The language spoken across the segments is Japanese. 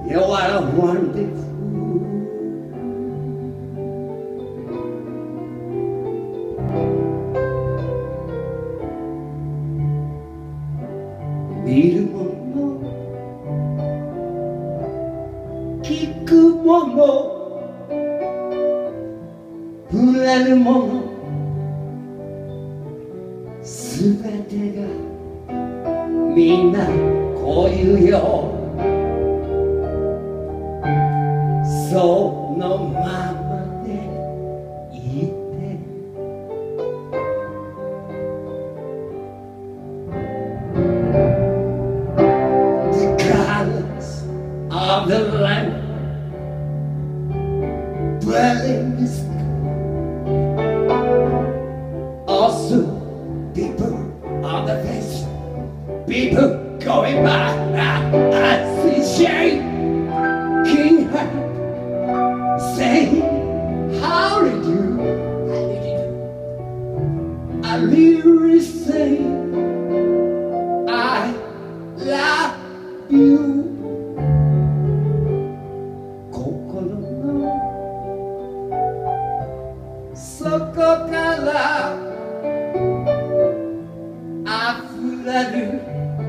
You are a wonderful.見るもの聞くもの触れるものすべてがみんなこう言うよ。そのままでいてof the land dwelling is also people on the face, people going by. I see shame, King Herod saying, how did you? I literally say, I love you.そこから溢れる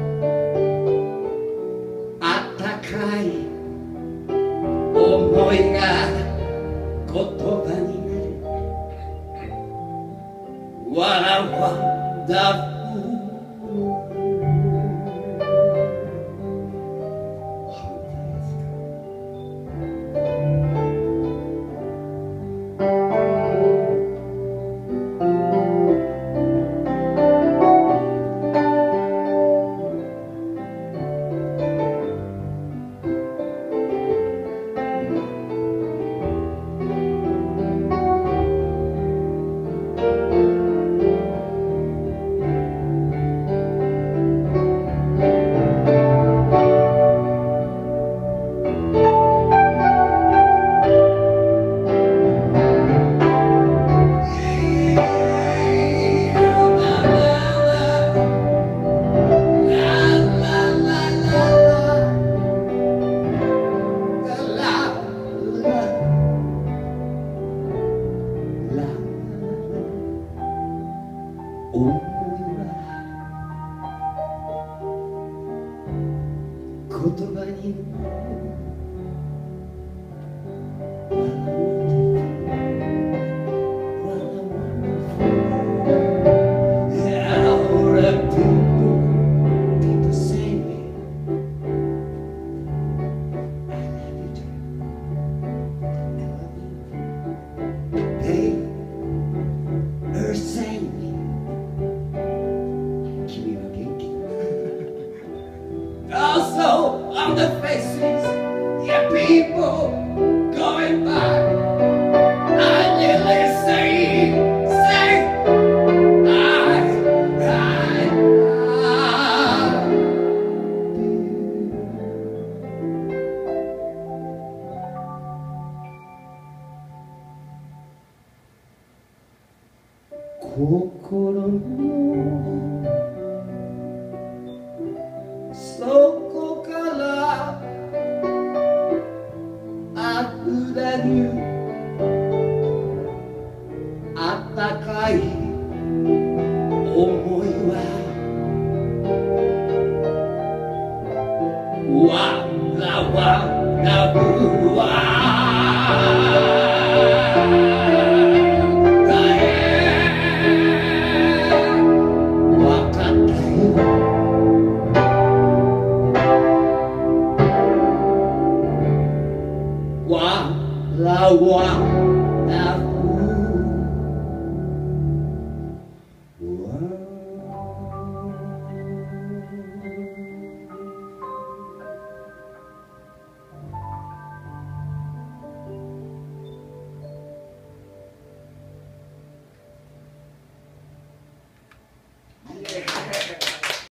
あったかい思いが言葉になる What a wonderful言葉にAlso on the faces, yeah, people going by. I nearly say,心の底から溢れるあったかい思いはわらわらぶわWow, wow, wow.